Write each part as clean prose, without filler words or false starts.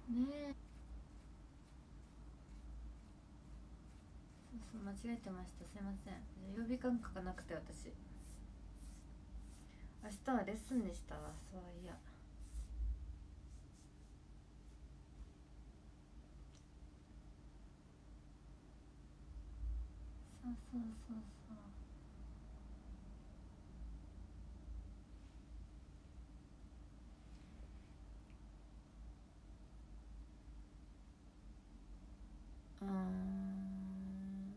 ね。そうそう、間違えてました、すいません。曜日感覚なくて私、明日はレッスンでしたわ、そういや。そうそうそうそう。うーん、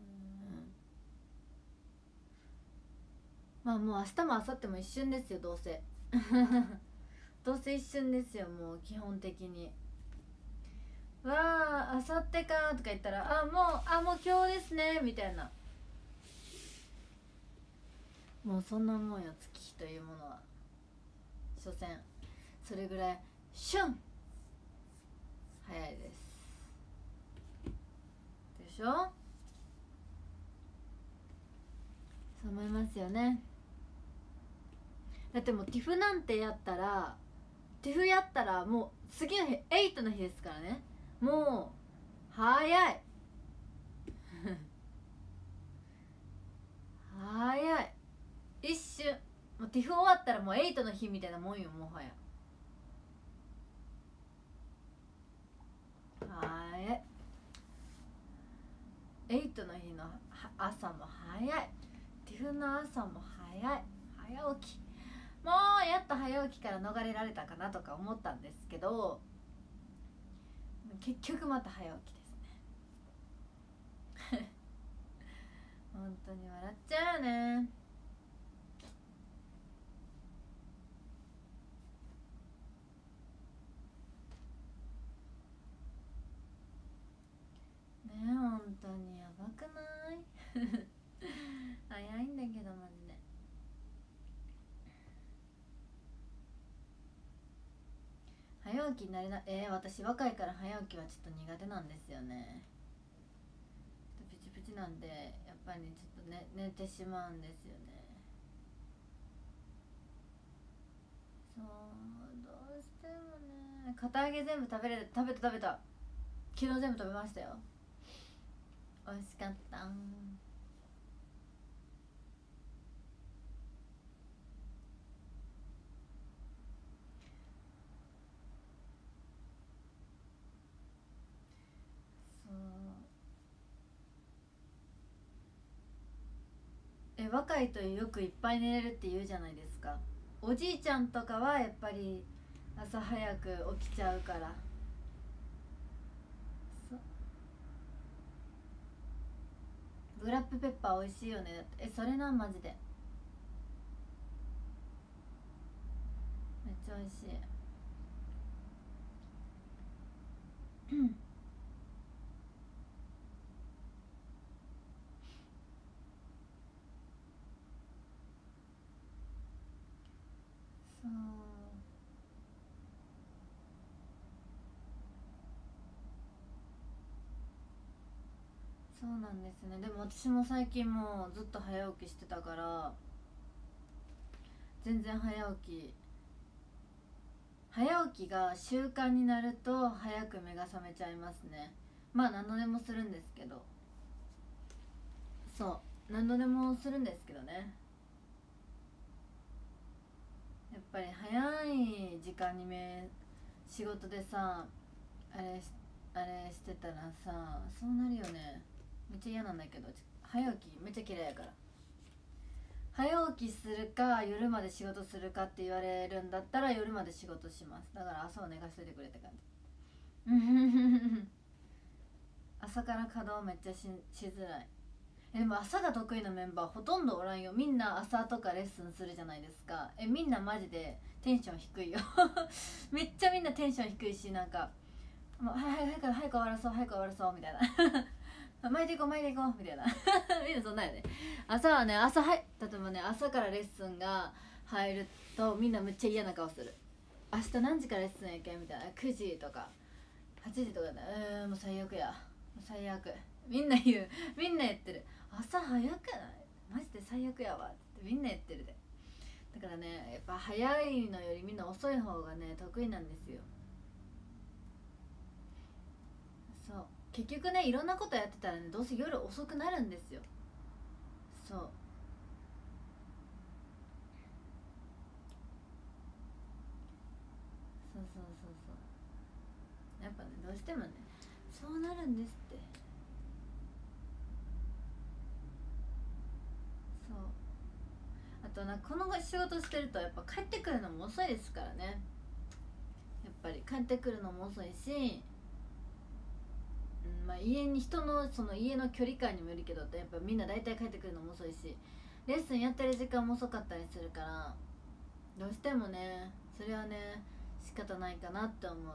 まあもう明日も明後日も一瞬ですよ、どうせ。どうせ一瞬ですよ、もう基本的に。わあ明後日かとか言ったら、もう今日ですねみたいな。もうそんなもんよ、月日というものは。所詮それぐらいシュン早いですでしょ。そう思いますよね。だってもうティフなんてやったら、ティフやったらもう次の日8の日ですからね。もう早い。早い。一瞬。もうティフ終わったらもう8の日みたいなもんよ、もはや。早い。8の日の朝も早い。ティフの朝も早い。早起き。もうやっと早起きから逃れられたかなとか思ったんですけど、結局また早起きですね。本当に笑っちゃうよね。ねえ、本当にやばくない？早いんだけどマジで。早起きになれな、私若いから早起きはちょっと苦手なんですよね。プチプチなんで、やっぱりちょっと、ね、寝てしまうんですよね。そう、どうしてもね。片揚げ全部食べた。昨日全部食べましたよ。美味しかった。そう。若いとよくいっぱい寝れるって言うじゃないですか。おじいちゃんとかはやっぱり朝早く起きちゃうから。ブラックペッパー美味しいよね。それな、マジでめっちゃ美味しい。そうそうなんですね。でも私も最近もうずっと早起きしてたから、全然早起きが習慣になると早く目が覚めちゃいますね。まあ何度でもするんですけど。そう何度でもするんですけどね。やっぱり早い時間に仕事でさ、あれあれしてたらさ、そうなるよね。めっちゃ嫌なんだけど、早起きめっちゃ嫌いやから。早起きするか夜まで仕事するかって言われるんだったら夜まで仕事します。だから朝を寝かしといてくれって感じ。朝から稼働めっちゃしづらい。でも朝が得意なメンバーほとんどおらんよ。みんな朝とかレッスンするじゃないですか。みんなマジでテンション低いよ。めっちゃみんなテンション低いし、なんかもう早く終わらそう早く終わらそうみたいな。巻いていこう巻いていこうみたいな。みんなそんなんやね。朝はね、例えばね、朝からレッスンが入るとみんなめっちゃ嫌な顔する。明日何時からレッスンやけんみたいな。9時とか8時とかで、もう最悪や、もう最悪。みんな言う。みんな言ってる。朝早くない？マジで最悪やわってみんな言ってるで。だからね、やっぱ早いのよりみんな遅い方がね得意なんですよ。 結局ねいろんなことやってたらねどうせ夜遅くなるんですよ。そうそうそうそうそうやっぱねどうしてもねそうなるんですって。そうあとなんかこの仕事してるとやっぱ帰ってくるのも遅いですからね。やっぱり帰ってくるのも遅いし、まあ、家に人のその家の距離感にもよるけどやっぱみんな大体帰ってくるのも遅いしレッスンやってる時間も遅かったりするからどうしてもねそれはね仕方ないかなって思う。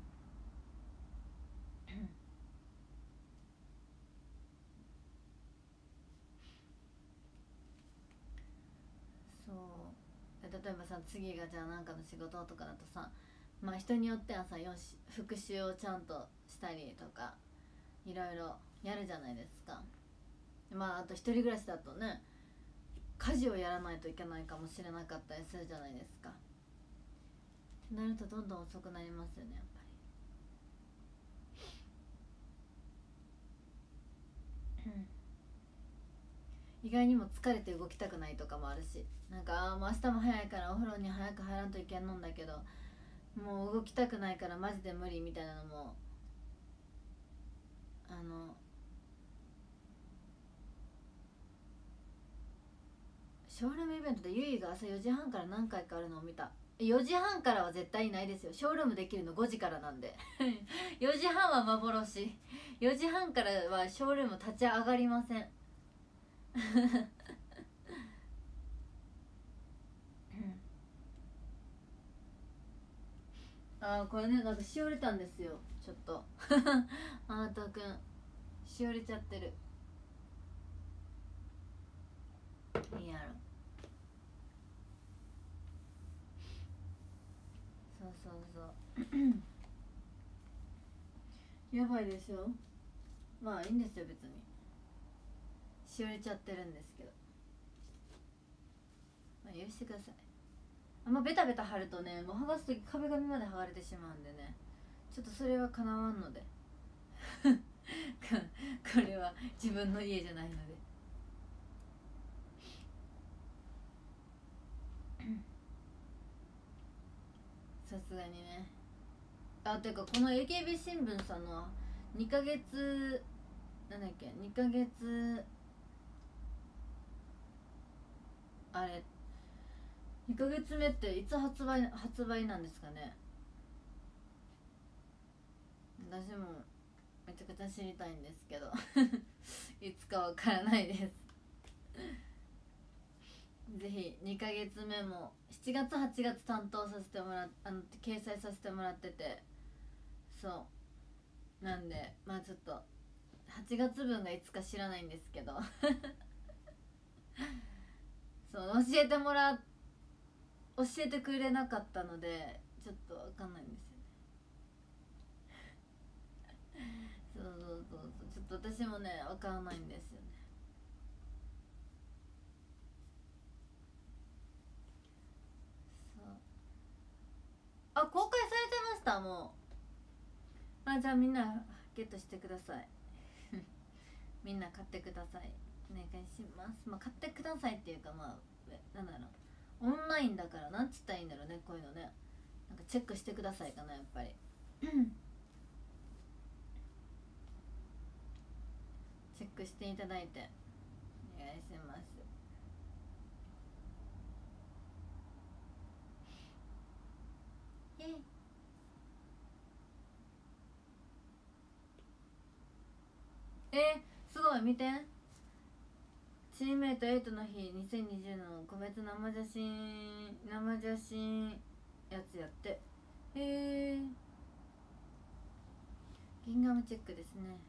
そう例えばさ次がじゃあなんかの仕事とかだとさまあ人によってはさよし復習をちゃんとしたりとかいろいろやるじゃないですか。まああと一人暮らしだとね家事をやらないといけないかもしれなかったりするじゃないですか。ってなるとどんどん遅くなりますよねやっぱり、意外にも疲れて動きたくないとかもあるしなんかもう明日も早いからお風呂に早く入らんといけんのんだけどもう動きたくないからマジで無理みたいなのもショールームイベントでゆいが朝4時半から何回かあるのを見た。4時半からは絶対ないですよ。ショールームできるの5時からなんで4時半は幻。4時半からはショールーム立ち上がりませんあーこれねなんかしおれたんですよちょっとアートくんしおれちゃってる。いいやろそうそうそうやばいでしょ。まあいいんですよ別にしおれちゃってるんですけど、まあ、許してください。あんまベタベタ貼るとねもう剥がす時壁紙まで剥がれてしまうんでねちょっとそれはかなわんのでこれは自分の家じゃないのでさすがにね。あていうかこの AKB 新聞さんの2ヶ月なんだっけ2ヶ月あれ2ヶ月目っていつ発売なんですかね。私もめちゃくちゃ知りたいんですけどいつかわからないですぜひ2ヶ月目も7月8月担当させてもらっ掲載させてもらっててそうなんでまあちょっと8月分がいつか知らないんですけどそう教えてくれなかったのでちょっとわかんないんですよねそうちょっと私もねわからないんですよね。そう公開されてましたもう。じゃあみんなゲットしてくださいみんな買ってくださいお願いします。まあ買ってくださいっていうかまあなんだろうオンラインだからなんつったらいいんだろうねこういうのねなんかチェックしてくださいかなやっぱりチェックしていただいてお願いします。イエイすごい見てチームメイト8の日2020の個別生写真やつやってへえギンガムチェックですね。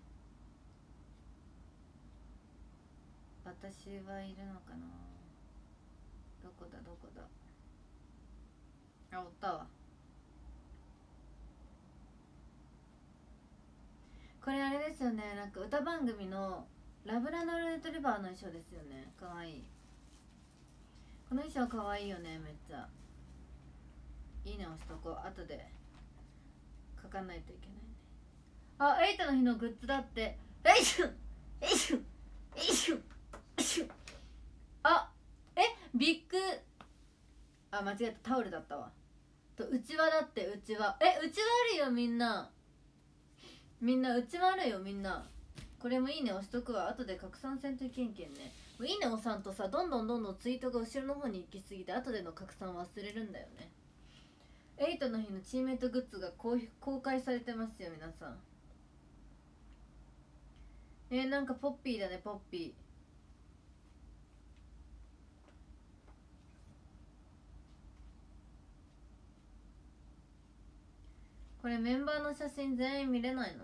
私はいるのかなどこだおったわ。これあれですよねなんか歌番組のラブラドレトリバーの衣装ですよね。かわいいこの衣装かわいいよねめっちゃいいね押しとこう後で書かないといけないね。 あ、エイトの日のグッズだって。えいしゅんえいしゅんえいしゅんえいしゅん。あ、ビッグ、あ、間違えた、タオルだったわ。とうちわだって。うちわ、うちわあるよみんな。みんなうちわあるよみんな。これもいいね押しとくわ。後で拡散せんといけんけんね。もういいね押さんとさ、どんどんツイートが後ろの方に行き過ぎて後での拡散忘れるんだよね。エイトの日のチームメイトグッズが公開されてますよ皆さん。なんかポッピーだね、ポッピー。これメンバーの写真全員見れないの？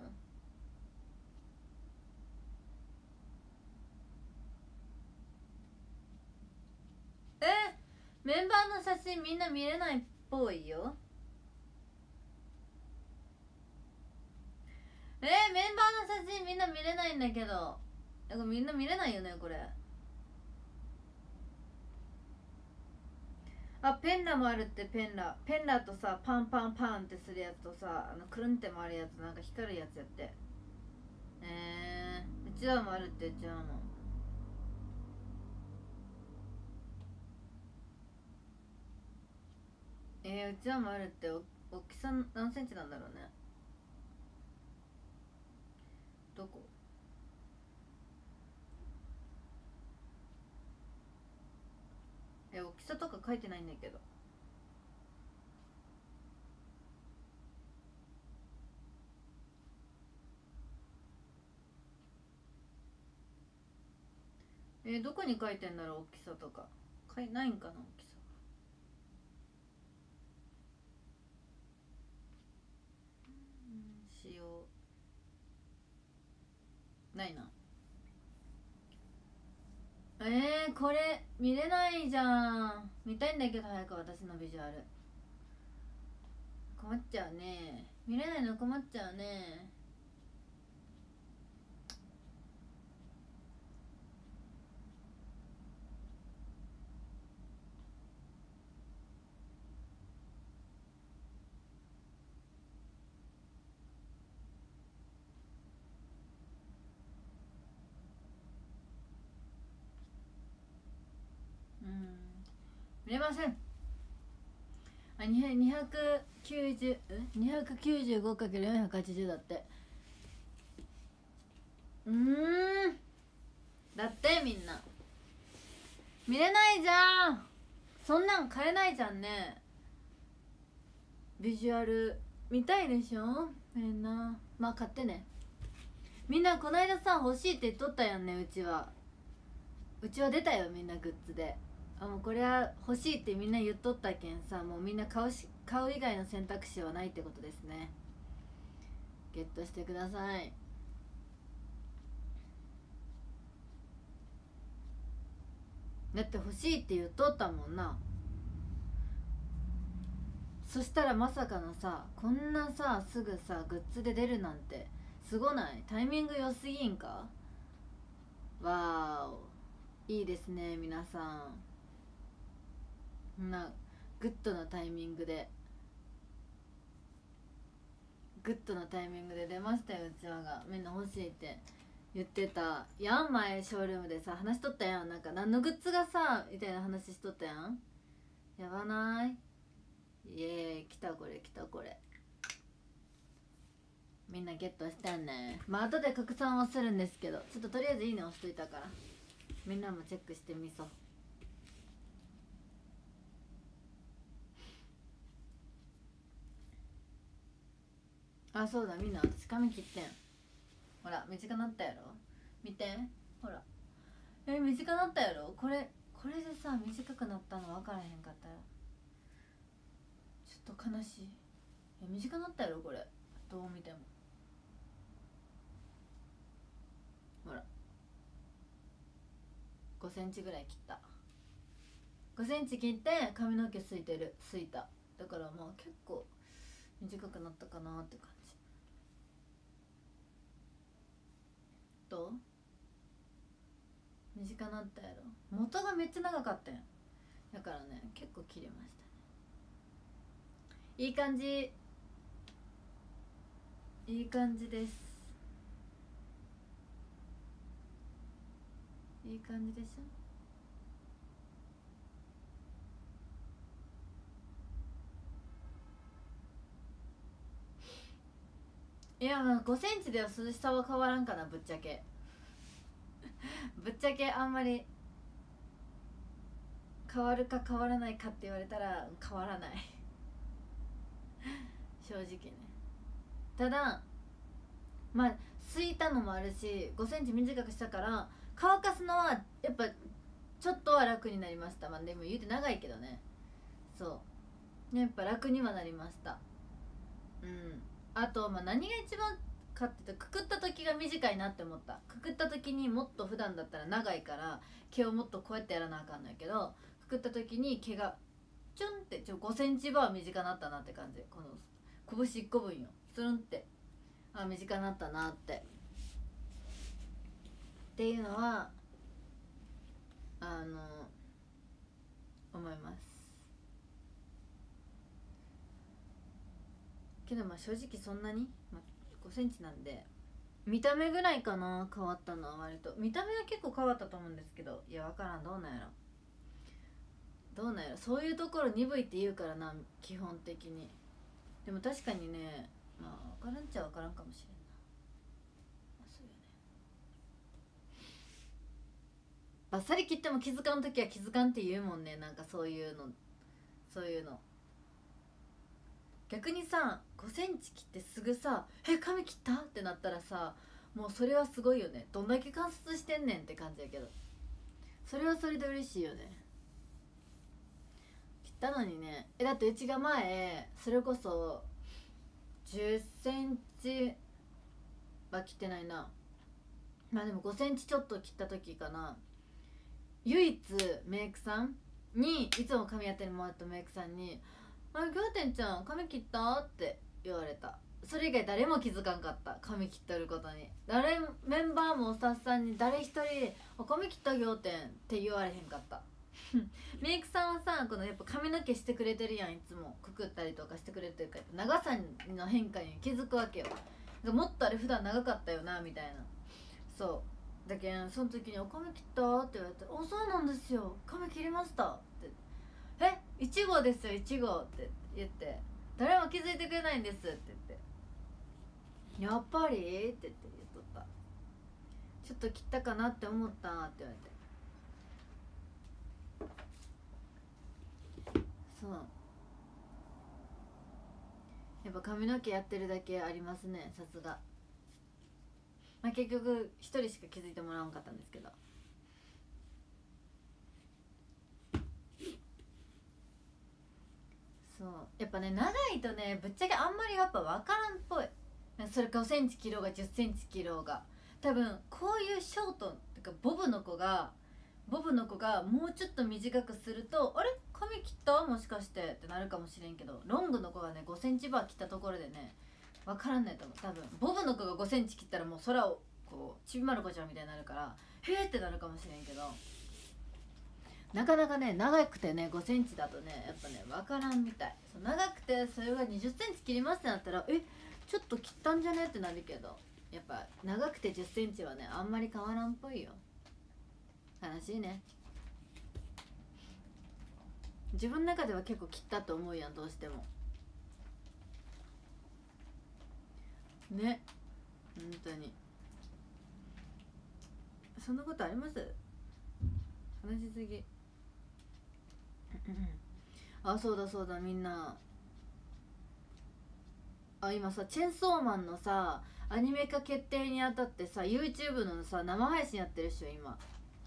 メンバーの写真みんな見れないっぽいよ。メンバーの写真みんな見れないんだけど。みんな見れないよねこれ。あ、ペンラもあるって。ペンラとさ、パンパンパンってするやつとさ、くるんって回るやつ、なんか光るやつやって。うちわもあるって。うちわもうちわもあるって。大きさ何センチなんだろうね。どこ？大きさとか書いてないんだけど。どこに書いてんだろう大きさとか。書いないんかな大きさ。しよう。ないな。これ見れないじゃん。見たいんだけど早く私のビジュアル。困っちゃうね。見れないの困っちゃうね。見れません。295×480 だって。だってみんな見れないじゃん。そんなん買えないじゃんね。ビジュアル見たいでしょみんな。まあ買ってね。みんなこないださ欲しいって言っとったやんね。うちは出たよみんなグッズで。もうこれは欲しいってみんな言っとったけんさ、もうみんな買う以外の選択肢はないってことですね。ゲットしてください。だって欲しいって言っとったもんな。そしたらまさかのさ、こんなさすぐさグッズで出るなんてすごない？タイミング良すぎんか？わーお、いいですね皆さん。グッドなタイミングで出ましたよ。うちわがみんな欲しいって言ってたやん。前ショールームでさ話しとったやん。なんか何のグッズがさみたいな話しとったやん。やばない？イエーイ、来たこれ。みんなゲットしたんね。まあ後で拡散はするんですけど、ちょっととりあえずいいね押しといたからみんなもチェックしてみそう。あ、そうだ、みんな私髪切ってん。ほら短なったやろ。見てほら。短なったやろ。これでさ短くなったの分からへんかったらちょっと悲しい。短なったやろこれ。どう見てもほら5センチぐらい切った。5センチ切って髪の毛すいた。だからまあ結構短くなったかなって感じ。どう？短なったやろ。元がめっちゃ長かったやん。だからね結構切れましたね。いい感じ。 いい感じです。いい感じでしょ。いや、まあ5センチでは涼しさは変わらんかな、ぶっちゃけぶっちゃけあんまり変わるか変わらないかって言われたら変わらない正直ね。ただまあすいたのもあるし5センチ短くしたから乾かすのはやっぱちょっとは楽になりました。まあでも言うて長いけどね。そうやっぱ楽にはなりました。うん。あと、まあ、何が一番かって言うと、くくった時が短いなって思った。くくった時にもっと普段だったら長いから毛をもっとこうやってやらなあかんのやけど、くくった時に毛がチュンって5センチバー短なったなって感じ。この拳1個分よ、スルンって、あ、短なったなっていうのは思います。けどまあ正直そんなに、まあ、5センチなんで見た目ぐらいかな。変わったのは割と見た目は結構変わったと思うんですけど、いや分からん、どうなんやろそういうところ鈍いって言うからな、基本的に。でも確かにね、まあ分からんっちゃ分からんかもしれんな、まあ、そうよね。バッサリ切っても気づかん時は気づかんって言うもんね。なんかそういうの逆にさ、5センチ切ってすぐさ「え、髪切った?」ってなったらさ、もうそれはすごいよね。どんだけ観察してんねんって感じやけど、それはそれで嬉しいよね。切ったのにね。だってうちが前それこそ10センチは切ってないな、まあでも5センチちょっと切った時かな。唯一メイクさんに、いつも髪やってもらったメイクさんに「あれ、ギョーテンちゃん髪切った?」って言われた。それ以外誰も気づかんかった、髪切っとることに。誰、メンバーもスタッフさんに誰一人「あ、髪切ったギョーテン」って言われへんかったメイクさんはさ、このやっぱ髪の毛してくれてるやん、いつもくくったりとかしてくれてるから、長さの変化に気づくわけよ。もっとあれ普段長かったよなみたいな。そうだけん、その時に「お髪切った?」って言われて「お、そうなんですよ、髪切りました」って「え、1号ですよ、1号」って言って「誰も気づいてくれないんです」って言って「やっぱり?」って言っとった。ちょっと切ったかなって思ったって言われて。そう、やっぱ髪の毛やってるだけありますね、さすが。まあ結局一人しか気づいてもらわんかったんですけど。そうやっぱね、長いとね、ぶっちゃけあんまりやっぱ分からんっぽい。それ5センチ切ろうが10センチ切ろうが、多分こういうショートってかボブの子がもうちょっと短くすると「あれ、髪切った?」もしかしてってなるかもしれんけど、ロングの子がね5センチバー切ったところでね分からんないと思う。多分ボブの子が5センチ切ったらもう空をこうちびまる子ちゃんみたいになるから「へーってなるかもしれんけど、なかなかね、長くてね5センチだとねやっぱね分からんみたい。そう、長くてそれが20センチ切りますってなったら「え、ちょっと切ったんじゃね?」ってなるけど、やっぱ長くて10センチはねあんまり変わらんっぽいよ。悲しいね。自分の中では結構切ったと思うやん、どうしてもね。本当にそんなことあります？悲しすぎあ、そうだそうだ、みんな。あ、今さ、チェンソーマンのさアニメ化決定にあたってさ YouTube のさ生配信やってるっしょ今。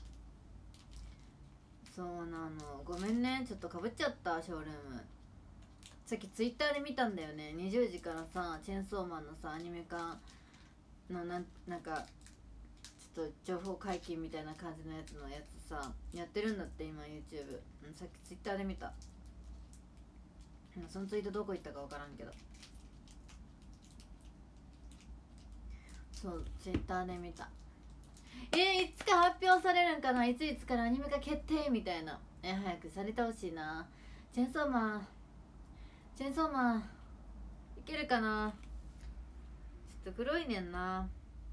そうなの、ごめんね、ちょっとかぶっちゃった。ショールームさっきツイッターで見たんだよね。20時からさチェンソーマンのさアニメ化のなんかちょっと情報解禁みたいな感じのやつさやってるんだって今 YouTube、さっきツイッターで見た。そのツイートどこ行ったか分からんけど、そうツイッターで見た。いつか発表されるんかな、いつからアニメ化決定みたいな。早くされてほしいな。チェンソーマンいけるかな。ちと黒いねんな。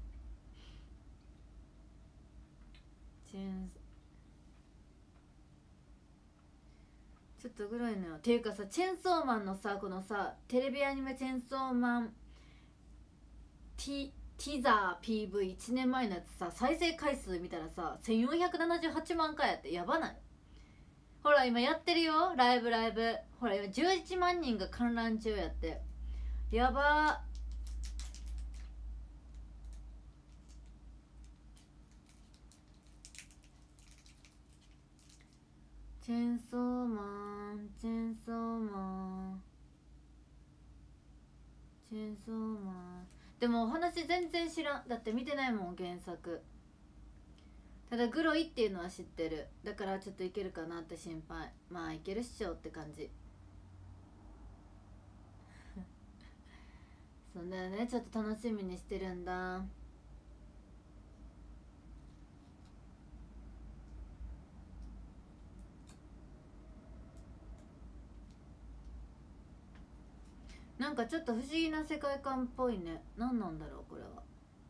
ちょっと黒いのよ。っていうかさ、チェンソーマンのさ、このさテレビアニメチェンソーマンティザー PV1 年前のやつさ、再生回数見たらさ1478万回やって。やばない？ほら今やってるよ、ライブ。ほら今11万人が観覧中やって。やばー。チェンソーマンチェンソーマンチェンソーマン。でもお話全然知らん。だって見てないもん原作。ただグロいっていうのは知ってる。だからちょっといけるかなって心配。まあいけるっしょって感じ。そうだよね、ちょっと楽しみにしてるんだ。なんかちょっと不思議な世界観っぽいね。何なんだろうこれは。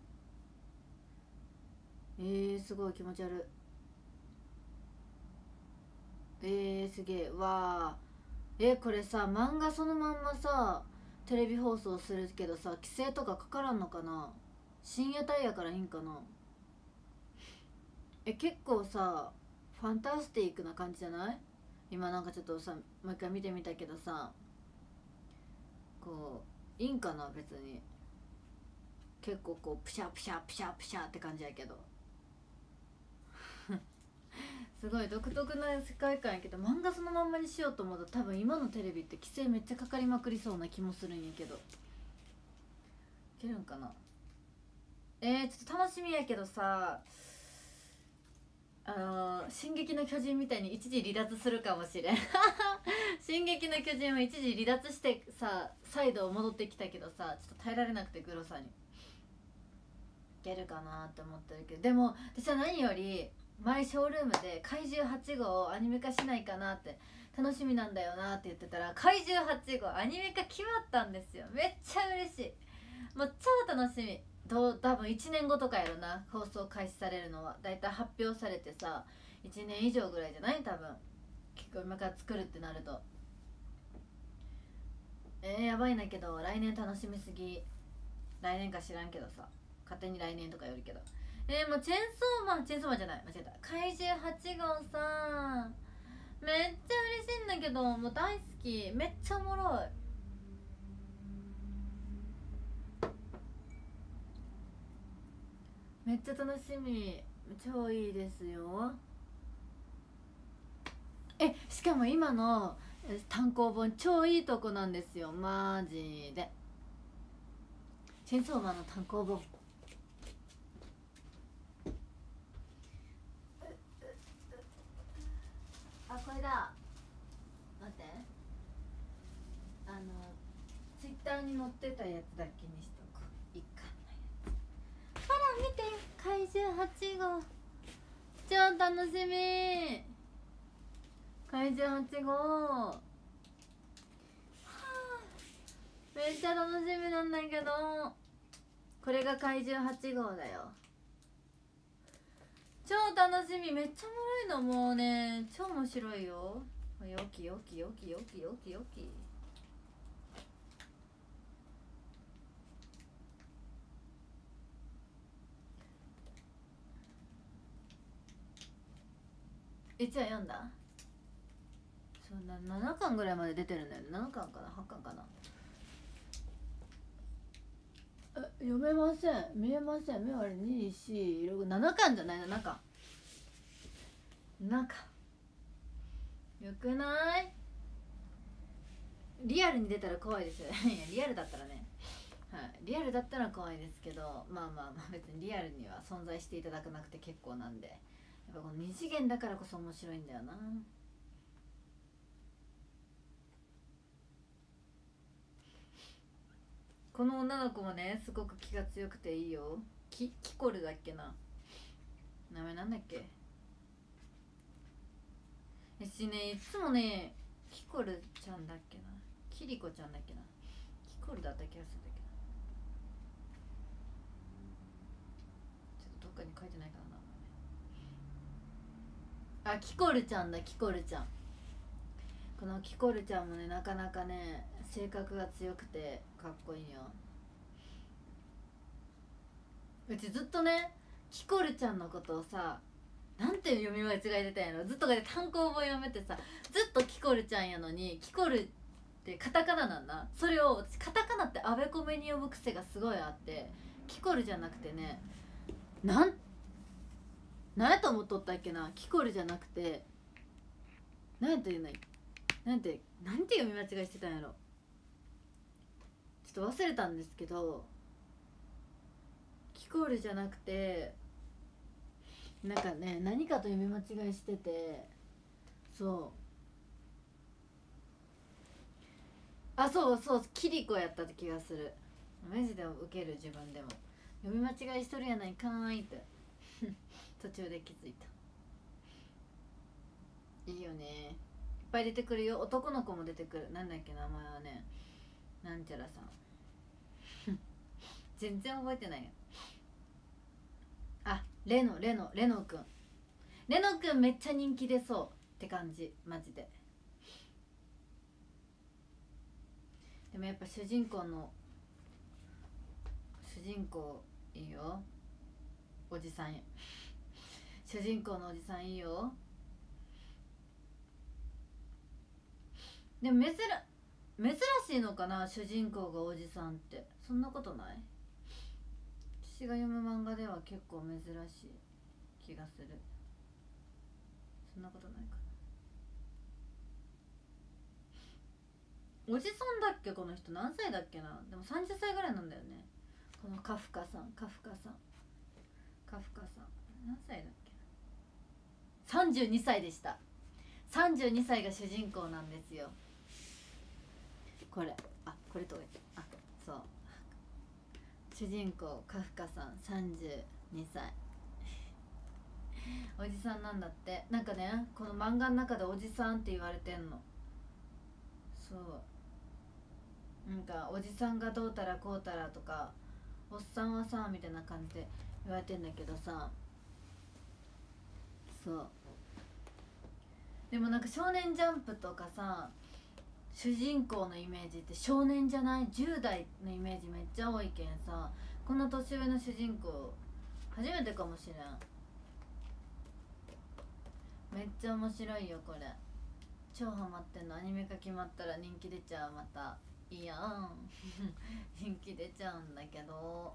すごい気持ち悪い。すげえわー。これさ漫画そのまんまさテレビ放送するけどさ、規制とかかからんのかな。深夜帯やからいいんかな。結構さファンタスティックな感じじゃない？今なんかちょっとさもう一回見てみたけどさ、こういいんかな別に。結構こうプシャプシャプシャプシャって感じやけどすごい独特な世界観やけど、漫画そのまんまにしようと思うと多分今のテレビって規制めっちゃかかりまくりそうな気もするんやけど、いけるんかな。ちょっと楽しみやけどさ、進撃の巨人みたいに一時離脱するかもしれん進撃の巨人は一時離脱してさ再度戻ってきたけどさ、ちょっと耐えられなくてグロさに。いけるかなって思ってるけど、でも私は何より前ショールームで怪獣8号をアニメ化しないかなって楽しみなんだよなって言ってたら、怪獣8号アニメ化決まったんですよ。めっちゃ嬉しい。もう超楽しみ。多分1年後とかやろな、放送開始されるのは。だいたい発表されてさ1年以上ぐらいじゃない？多分結構今から作るってなるとやばいんだけど、来年楽しみすぎ。来年か知らんけどさ、勝手に来年とかよるけど。もうチェンソーマンじゃない、間違えた。怪獣8号さめっちゃ嬉しいんだけど、もう大好き。めっちゃおもろい。めっちゃ楽しみ。超いいですよ。しかも今の単行本超いいとこなんですよマジで。チェンソーマンの単行本これだ。待って、ツイッターに載ってたやつだけにしとこう。いかんないやつ。ほら見て、怪獣8号超楽しみ。怪獣8号、はあ、めっちゃ楽しみなんだけど、これが怪獣8号だよ。超楽しみ。めっちゃおもろいの。もうね超面白いよ。よきよきよきよきよきよき。1話読んだ？そうな、7巻ぐらいまで出てるんだよね。7巻かな8巻かな。読めません、見えません。目は2、4、6、7巻じゃない、7巻。なんかよくない？リアルに出たら怖いですよいやリアルだったらね、はい、リアルだったら怖いですけど、まあまあまあ別にリアルには存在していただかなくて結構なんで、やっぱこの二次元だからこそ面白いんだよな。この女の子もねすごく気が強くていいよ。キコルだっけな、名前なんだっけ。私ねいつもねキコルちゃんだっけな、キリコちゃんだっけな、キコルだった気がするんだかに書いてないかな。あ、キコルちゃんだ、キコルちゃん。このキコルちゃんもね、なかなかね性格が強くてかっこいいよ。うちずっとねキコルちゃんのことをさ、なんて読み間違えてたんやろ。ずっと単行本読めてさ、ずっとキコルちゃんやのに、キコルってカタカナなんだ。それをカタカナってあべこめに呼ぶ癖がすごいあって、キコルじゃなくてね、なんやと思っとったっけな。キコルじゃなくてなんて言うの、なんて読み間違いしてたんやろ。ちょっと忘れたんですけど、キコールじゃなくてなんかね、何かと読み間違いしてて、そうそう、キリコやった気がする。マジでウケる。自分でも読み間違いしとるやないかーいって途中で気づいた。いいよね、いっぱい出てくるよ。男の子も出てくる。なんだっけ名前はね、なんちゃらさん全然覚えてないよ。あ、レノくん。レノくんめっちゃ人気出そうって感じ、マジで。でもやっぱ主人公いいよ。おじさん主人公のおじさんいいよ。でも珍しいのかな、主人公がおじさんって。そんなことない？私が読む漫画では結構珍しい気がする。そんなことないかな。おじさんだっけこの人。何歳だっけな。でも30歳ぐらいなんだよね、このカフカさん。何歳だっけな。32歳でした。32歳が主人公なんですよ。これとそう、主人公カフカさん32歳おじさんなんだって。なんかね、この漫画の中でおじさんって言われてんの。そう、なんかおじさんがどうたらこうたらとか、おっさんはさみたいな感じで言われてんだけどさ。そうでもなんか少年ジャンプとかさ、主人公のイメージって少年じゃない？ 10 代のイメージめっちゃ多いけんさ、こんな年上の主人公初めてかもしれん。めっちゃ面白いよこれ。超ハマってんの。アニメ化決まったら人気出ちゃう。またいいやん人気出ちゃうんだけど、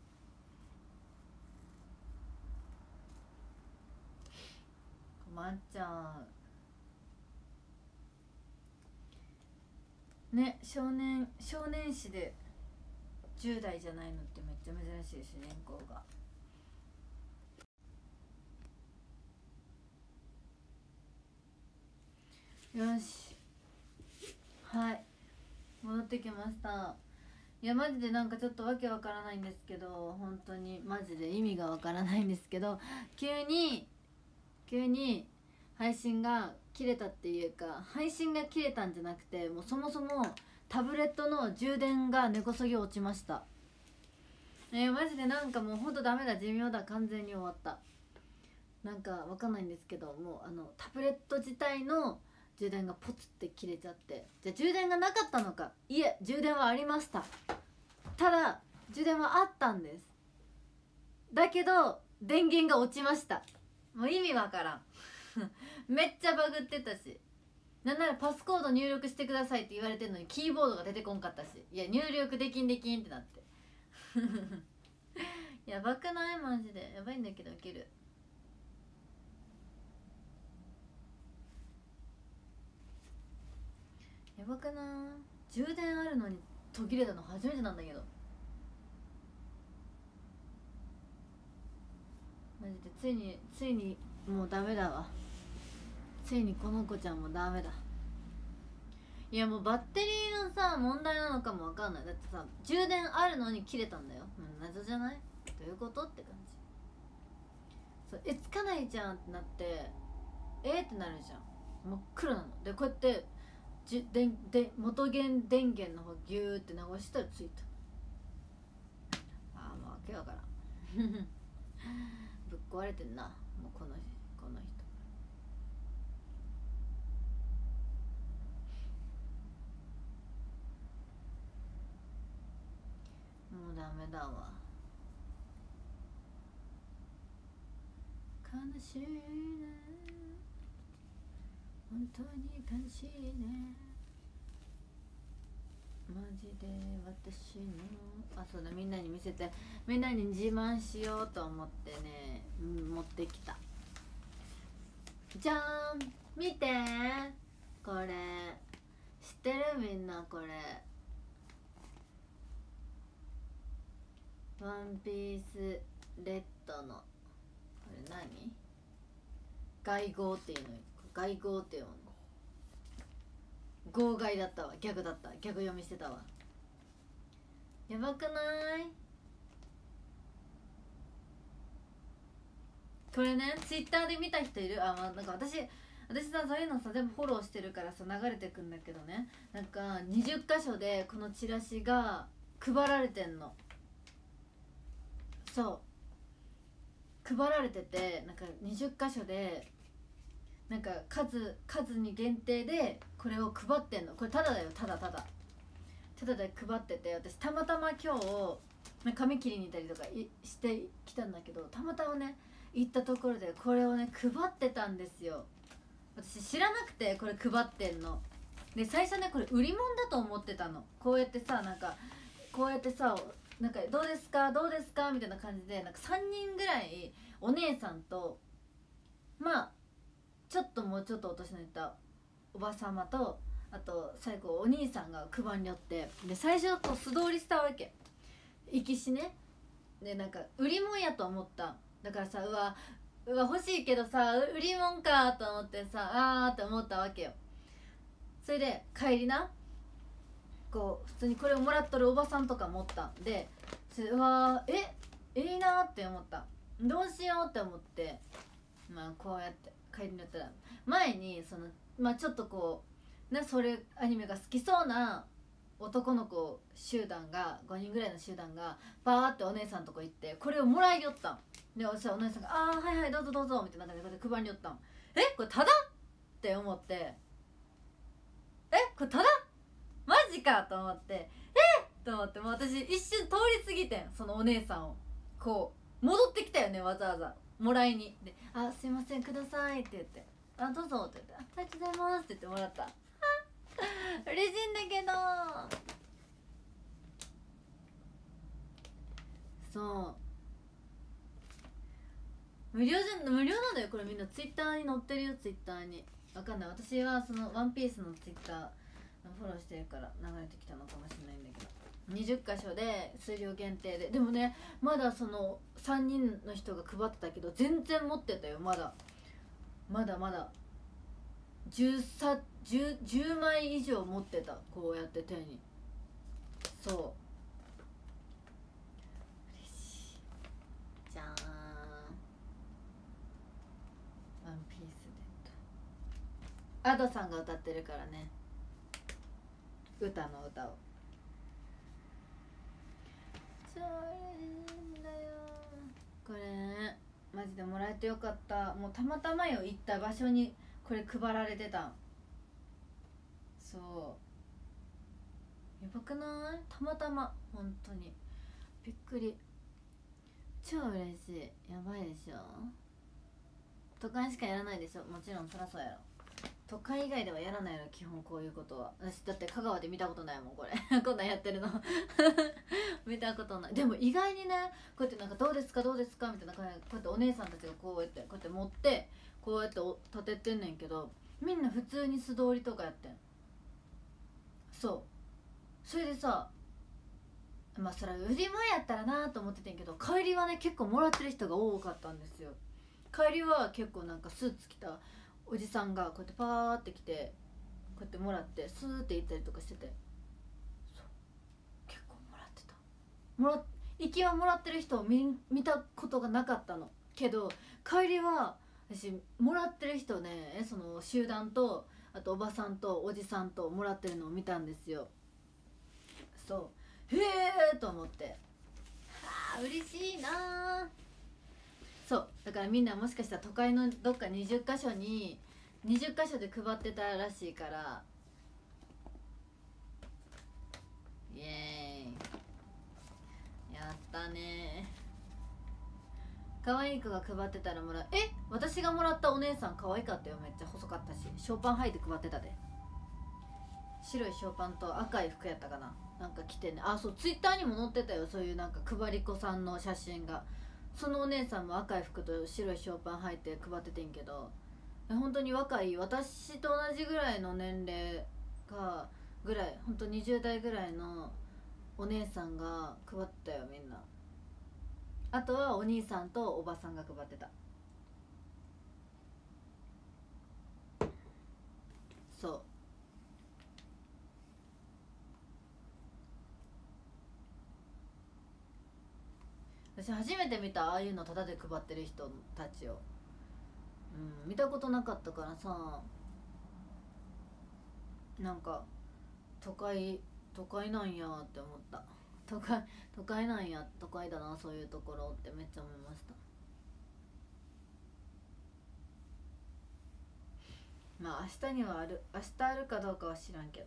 困っちゃうね。少年誌で10代じゃないのってめっちゃ珍しい。主人公が。よし、はい、戻ってきました。いやマジでなんかちょっとわけわからないんですけど、本当にマジで意味がわからないんですけど、急に配信が切れたっていうか、配信が切れたんじゃなくて、もうそもそもタブレットの充電が根こそぎ落ちました。マジでなんかもうほんとダメだ、寿命だ、完全に終わった。なんかわかんないんですけど、もうタブレット自体の充電がポツって切れちゃって。じゃあ充電がなかったのか。いえ、充電はありました。ただ充電はあったんです。だけど電源が落ちました。もう意味わからんめっちゃバグってたし、なんならパスコード入力してくださいって言われてんのにキーボードが出てこんかったし、いや入力できんってなってやばくない？マジでやばいんだけどウケる。やばくない？充電あるのに途切れたの初めてなんだけど、マジでついにもうダメだわ。ついにこの子ちゃんもダメだ。いやもうバッテリーのさ問題なのかもわかんない。だってさ充電あるのに切れたんだよ。謎じゃない？どういうことって感じ。そうつかないじゃんってなって、ってなるじゃん。真っ暗なので、こうやって元源電源の方ギューって流したらついた。もうわけわからん壊れてんな、もうこの人。もうダメだわ。悲しいね、本当に悲しいね、マジで私の。あ、そうだ、みんなに見せて、みんなに自慢しようと思ってね、持ってきた。じゃーん、見てこれ、知ってる？みんなこれワンピースレッドの、これ何？外号っていうの、外号っていうの、号外だったわ、逆だった、逆読みしてたわ。やばくない？これね、ツイッターで見た人いる？あ、まあ、なんか私さ、そういうのさ全部フォローしてるからさ流れてくんだけどね、なんか20箇所でこのチラシが配られてんの。そう、配られてて、なんか20箇所でなんか数に限定でこれを配ってんの。これただだよ、ただで配ってて、私たまたま今日髪切りに行ったりとかしてきたんだけど、たまたまね行ったところでこれをね配ってたんですよ。私知らなくてこれ配ってんので、最初ねこれ売り物だと思ってたの。こうやってさ、なんかこうやってさ、なんかどうですかみたいな感じで、なんか3人ぐらいお姉さんと、まあもうちょっとお年のいったおばさまと、あと最後お兄さんが配り寄って、で最初こう素通りしたわけ、行きしね。でなんか売り物やと思っただからさ、うわ欲しいけどさ売り物かと思ってさ、あーって思ったわけよ。それで帰りな、こう普通にこれをもらっとるおばさんとか持ったんで、それうわいいなって思った。どうしようって思って、まあこうやって帰りになったら、前にそのまあちょっとこうね、それアニメが好きそうな男の子集団が、5人ぐらいの集団がバーってお姉さんとこ行ってこれをもらいよったんで、お姉さんが「ああはいはいどうぞどうぞ」みたいな感じでこうやって配りよったん。これタダって思って、これタダマジかと思って、と思って、もう私一瞬通り過ぎてん、そのお姉さんを。こう戻ってきたよね、わざわざもらいに。で「あ、すいませんください」って言って「あ、どうぞ」って言って「ありがとうございます」って言ってもらった。嬉しいんだけど、そう無料なんだよこれ。みんなツイッターに載ってるよ、ツイッターに。わかんない、私はそのワンピースのツイッターフォローしてるから流れてきたのかもしれないんだけど、20箇所で数量限定で。でもね、まだその3人の人が配ってたけど全然持ってたよ。まだ 10枚以上持ってた、こうやって手に。そう、嬉しいじゃーん。ワンピースでAdoさんが歌ってるからね、歌を超嬉しいんだよこれ。マジでもらえてよかった。もうたまたまよ、行った場所にこれ配られてたん。そうやばくない？たまたま、本当にびっくり。超嬉しい。やばいでしょ。都会しかやらないでしょ、もちろん。そらそうやろ、都会以外ではやらないの基本、こういうことは。私だって香川で見たことないもんこれこんなんやってるの見たことない。でも意外にね、こうやってなんかどうですかみたいな感じで、こうやってお姉さんたちがこうやって持ってこうやって立ててんねんけど、みんな普通に素通りとかやってん。そうそれでさ、まあそれは売り物やったらなと思っててんけど、帰りはね結構もらってる人が多かったんですよ。帰りは結構なんかスーツ着たおじさんがこうやってパーって来て、こうやってもらってスーって行ったりとかしてて、そう結構もらってた。行きはもらってる人を見たことがなかったのけど、帰りは私もらってる人ね、その集団と、あとおばさんとおじさんともらってるのを見たんですよ。そうへえと思って、はあ嬉しいな。 そうだからみんなもしかしたら都会のどっか20箇所に20箇所で配ってたらしいから、イエーイ、やったね。可愛い子が配ってたらもらう。私がもらったお姉さん可愛かったよ。めっちゃ細かったし、ショーパン履いて配ってたで。白いショーパンと赤い服やったかな、なんか着てね。あ、そう、ツイッターにも載ってたよ、そういうなんか配り子さんの写真が。そのお姉さんも赤い服と白いショーパン履いて配っててんけど、本当に若い、私と同じぐらいの年齢がぐらい、本当20代ぐらいのお姉さんが配ったよ、みんな。あとはお兄さんとおばさんが配ってた。そう、私初めて見た、ああいうのタダで配ってる人たちを。見たことなかったからさ、なんか都会都会なんやって思った。都会なんや、都会だなそういうところってめっちゃ思いました。まあ明日にはある、明日あるかどうかは知らんけど。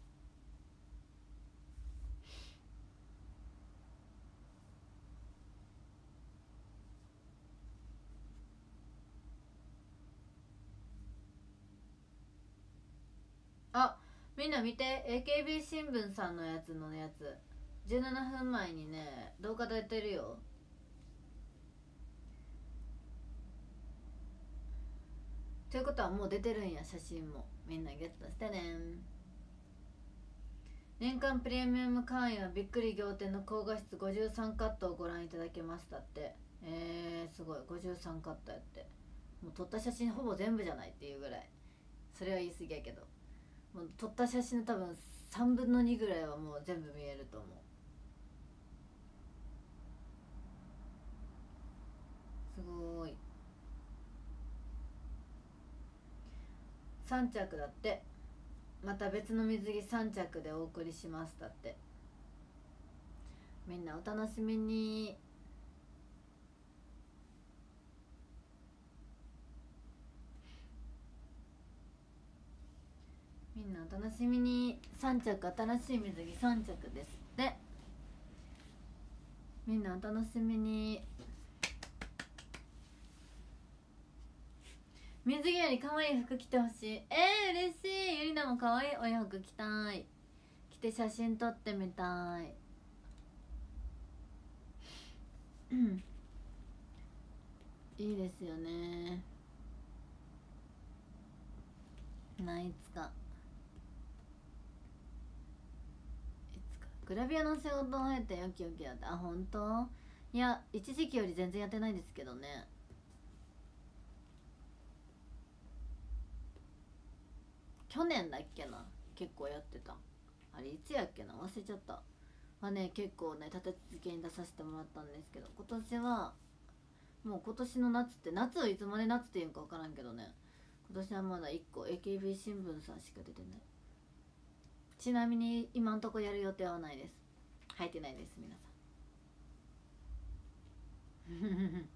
あ、みんな見て、 AKB 新聞さんのやつ17分前にね動画出てるよ。ということはもう出てるんや、写真も。みんなゲットしてね。年間プレミアム会員はびっくり仰天の高画質53カットをご覧いただけましたって。すごい、53カットやって、もう撮った写真ほぼ全部じゃないっていうぐらい。それは言い過ぎやけど、もう撮った写真の多分3分の2ぐらいはもう全部見えると思う。すごーい。3着だって。また別の水着3着でお送りしますだって。みんなお楽しみに。みんなお楽しみに。3着、新しい水着3着ですって。みんなお楽しみに。水着より可愛い服着てほしい。嬉しい。ゆりなも可愛いお洋服着たい。着て写真撮ってみたい。いいですよね。いつかグラビアの仕事を経てよきよきだって。あ、本当？いや、一時期より全然やってないですけどね。去年だっけな、結構やってた。あれいつやっけな、忘れちゃった。はね、結構ね立て続けに出させてもらったんですけど、今年はもう今年の夏って、夏をいつまで夏っていうんか分からんけどね、今年はまだ1個 AKB 新聞さんしか出てない。ちなみに今んとこやる予定はないです。入ってないです皆さん。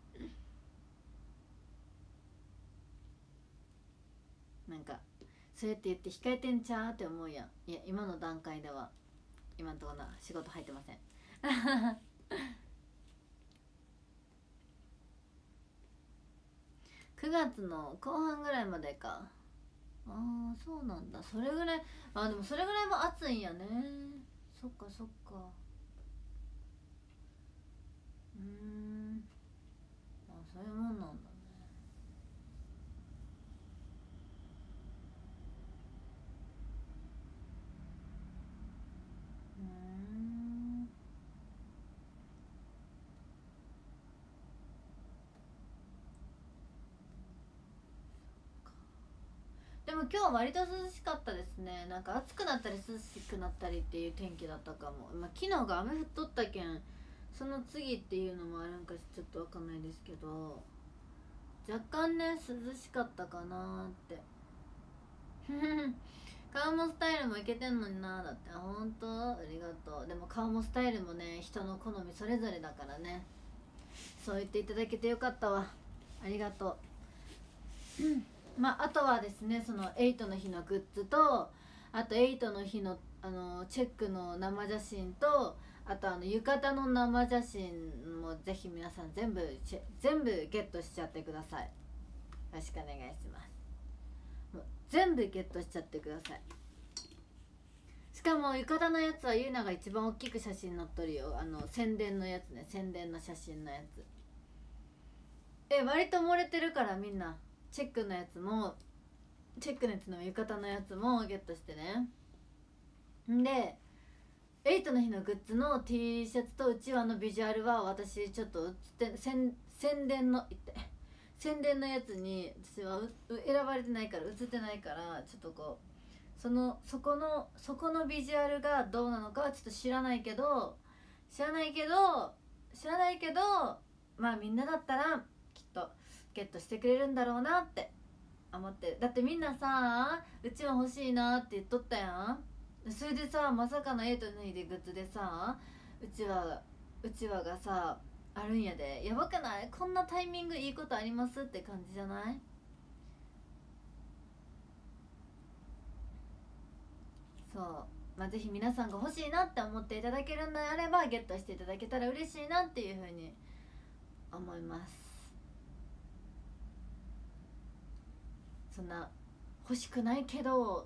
なんかそうやって言って控えてんちゃうって思うやん。いや、今の段階では今んとこな仕事入ってません。9月の後半ぐらいまでか。ああ、そうなんだ。それぐらい。あ、でもそれぐらいも暑いんやね。そっかそっか。あ、そういうもんなんだね。でも今日は割と涼しかったですね。なんか暑くなったり涼しくなったりっていう天気だったかも。まあ、昨日が雨降っとったけんその次っていうのもあるんかちょっとわかんないですけど、若干ね涼しかったかなーって。顔もスタイルもいけてんのにな。だって。あ、ほんとありがとう。でも顔もスタイルもね人の好みそれぞれだからね。 そう言っていただけてよかったわ、ありがとう。まああとはですね、その8の日のグッズと、あと8の日のチェックの生写真と、あと浴衣の生写真もぜひ皆さん全部ゲットしちゃってください。よろしくお願いします。もう全部ゲットしちゃってください。しかも浴衣のやつはゆうなが一番大きく写真載っとるよ。宣伝のやつね、宣伝の写真のやつ。割と漏れてるから、みんなチェックのやつの浴衣のやつもゲットしてね。んで8の日のグッズの T シャツとうちわのビジュアルは私ちょっと宣伝のやつに私は選ばれてないから映ってないから、ちょっとこうそこのビジュアルがどうなのかはちょっと知らないけど、まあみんなだったらきっとゲットしてくれるんだろうなって思ってる。だってみんなさ、うちわ欲しいなって言っとったやん。それでさ、まさかの8の日でグッズでさ、うちわがさあるんやで。やばくない？こんなタイミングいいことありますって感じじゃない？そう、まあぜひ皆さんが欲しいなって思っていただけるんであればゲットしていただけたら嬉しいなっていうふうに思います。そんな欲しくないけど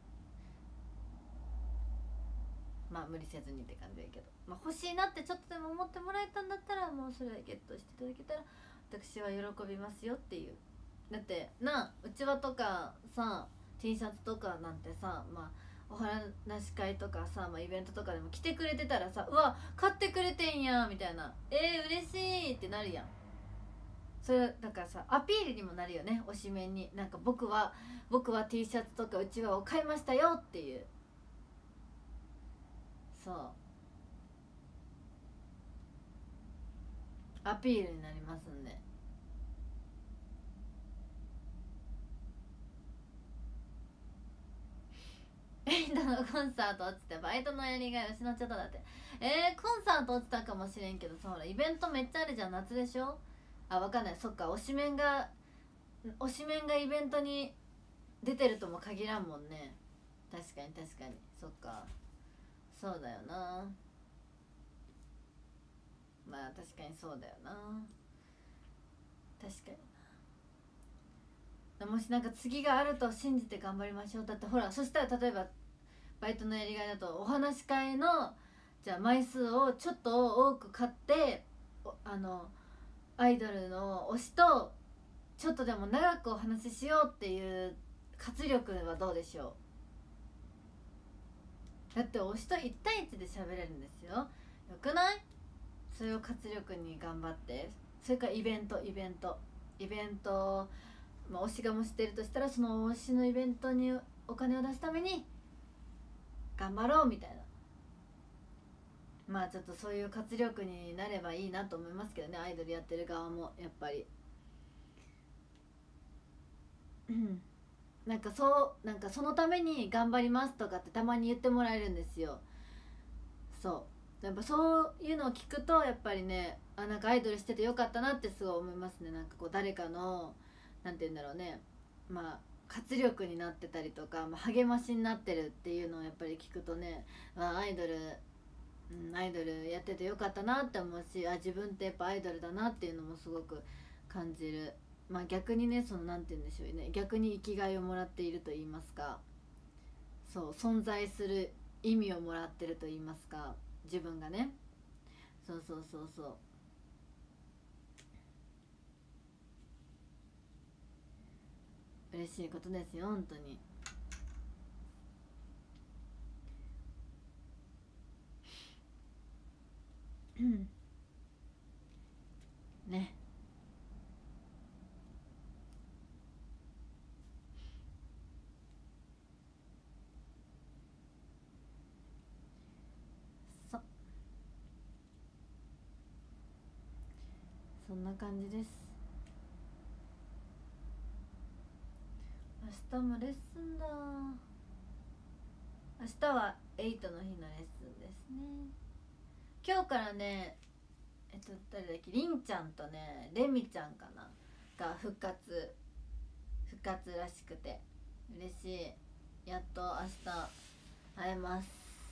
まあ無理せずにって感じだけど、まあ、欲しいなってちょっとでも思ってもらえたんだったら、もうそれゲットしていただけたら私は喜びますよっていう。だってうちわとかさ T シャツとかなんてさ、まあお話し会とかさ、まあ、イベントとかでも来てくれてたらさ、うわ買ってくれてんやみたいな、嬉しいってなるやん。それだからさ、アピールにもなるよね、推しメンに。なんか僕は T シャツとかうちわを買いましたよっていう、そうアピールになりますんで。エイトのコンサート落ちてバイトのやりがい失っちゃっただって。コンサート落ちたかもしれんけどさ、ほらイベントめっちゃあるじゃん、夏でしょ。わかんない、そっか、推しメンがイベントに出てるとも限らんもんね。確かにそっか、そうだよな。まあ確かにそうだよな、確かにな。もしなんか次があると信じて頑張りましょう。だってほら、そしたら例えばバイトのやりがいだと、お話し会のじゃあ枚数をちょっと多く買って、アイドルの推しとちょっとでも長くお話ししようっていう活力はどうでしょう。だって推しと1対1で喋れるんですよ。よくない？それを活力に頑張って。それからイベント、まあ、推しがもしてるとしたら、その推しのイベントにお金を出すために頑張ろうみたいな。まあちょっとそういう活力になればいいなと思いますけどね、アイドルやってる側もやっぱり。なんかそのために頑張りますとかってたまに言ってもらえるんですよ。そうやっぱそういうのを聞くとやっぱりね、なんかアイドルしててよかったなってすごい思いますね。なんかこう誰かのなんて言うんだろうね、まあ活力になってたりとか、まあ、励ましになってるっていうのをやっぱり聞くとね、アイドルやっててよかったなって思うし、自分ってやっぱアイドルだなっていうのもすごく感じる。まあ逆にね、そのなんて言うんでしょうね、逆に生きがいをもらっていると言いますか、そう存在する意味をもらってると言いますか、自分がね。そう嬉しいことですよ本当に。ね。そんな感じです。明日もレッスンだ。明日は8の日のレッスンですね。今日からね誰だっけ、りんちゃんとねレミちゃんかなが復活らしくて嬉しい。やっと明日会えます、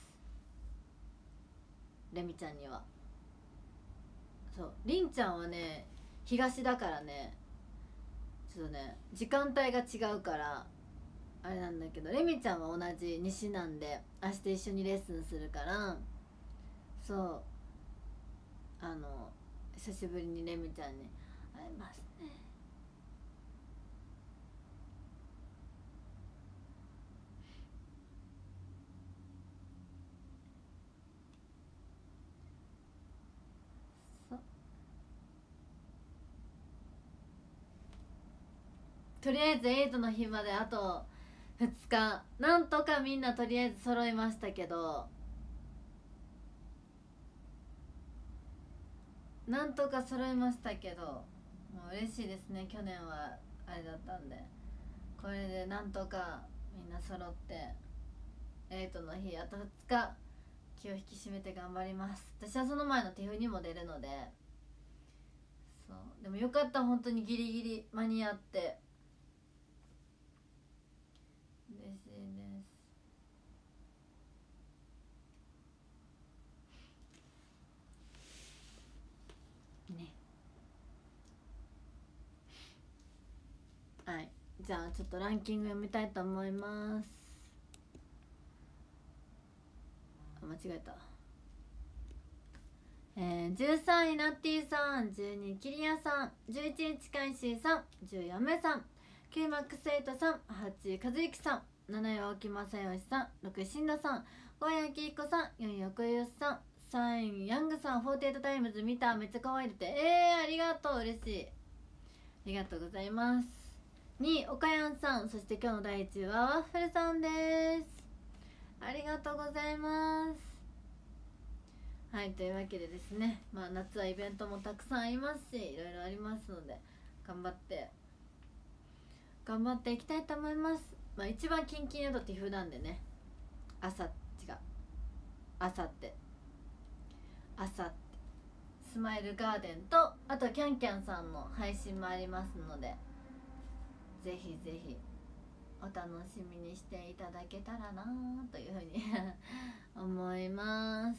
レミちゃんには。そう、りんちゃんはね東だからね、ちょっとね時間帯が違うからあれなんだけど、レミちゃんは同じ西なんで明日一緒にレッスンするから、そう、久しぶりにレミちゃんに会えますね。そう、とりあえず8の日まであと2日、なんとかみんなとりあえず揃いましたけど、なんとか揃いましたけど、もう嬉しいですね。去年はあれだったんで、これでなんとかみんな揃って8の日あと2日気を引き締めて頑張ります。私はその前のティフにも出るので、そうでもよかった、本当にギリギリ間に合って嬉しいですね。はい、じゃあちょっとランキング読みたいと思います。間違えた。13位ナッティさん、12位キリアさん、11位近いしーさん、10位やめさん、9位マックスエイトさん、8位和之さん、7位青木正義さん、6位新田さん、5位秋彦さん、4位奥吉さん、3位ヤングさん。48タイムズ見た、めっちゃ可愛いって。ありがとう、嬉しい、ありがとうございます。2位岡山さん、そして今日の第1位はワッフルさんです。ありがとうございます。はい、というわけでですね、まあ夏はイベントもたくさんありますし、いろいろありますので頑張っていきたいと思います。まあ一番キンキンやとティフなんでね、あさってスマイルガーデンと、あとキャンキャンさんの配信もありますので、ぜひぜひお楽しみにしていただけたらなというふうに思います。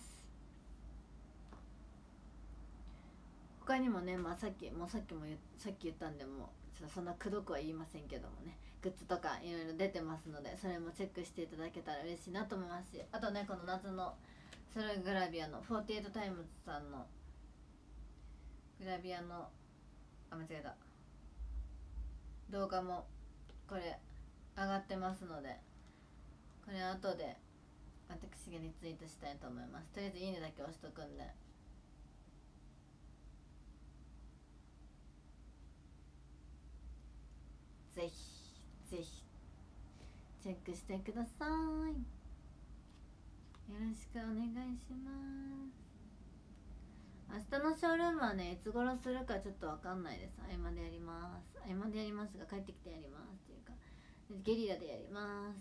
他にもね、まあ、さっき言ったんで、もうちょっとそんなくどくは言いませんけどもね、グッズとかいろいろ出てますので、それもチェックしていただけたら嬉しいなと思いますし、あとね、この夏のソログラビアの48タイムズさんのグラビアの間違えた動画もこれ上がってますので、これ後で私がリツイートしたいと思います。とりあえずいいねだけ押しとくんで、ぜひチェックしてください。よろしくお願いします。明日のショールームはね、いつ頃するかちょっと分かんないです。合間でやりますが、帰ってきてやりますっていうか、ゲリラでやります。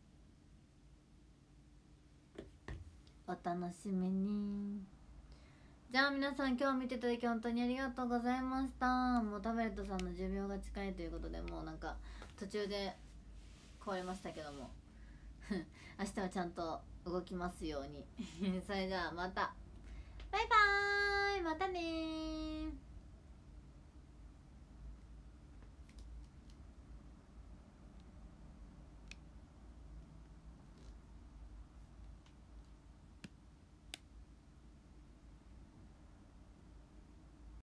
お楽しみに。じゃあ皆さん、今日見ていただき本当にありがとうございました。もうタブレットさんの寿命が近いということで、もうなんか途中で壊れましたけども明日はちゃんと動きますようにそれじゃあまた、バイバーイ、またねー。